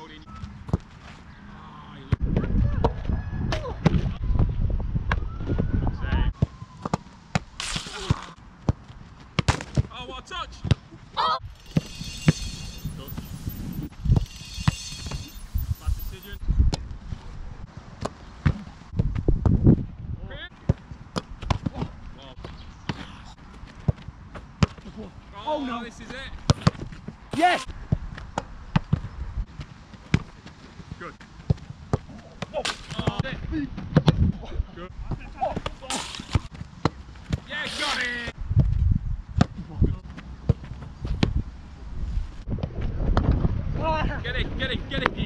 Holding. Oh, what a touch! Oh. Touch. Bad decision. Oh no, this is it. Yes! Good. Oh, it. Good. Yeah, got it! Get it, get it, get it!